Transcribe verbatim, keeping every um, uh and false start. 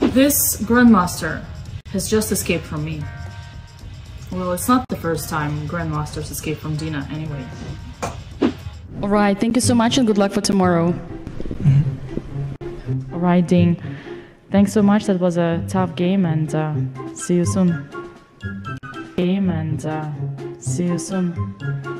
This Grandmaster has just escaped from me. Well, it's not the first time Grandmasters escape from Dina, anyway. Alright, thank you so much and good luck for tomorrow. Mm-hmm. Alright, Dean. Thanks so much, that was a tough game, and uh, see you soon. Game and uh, see you soon.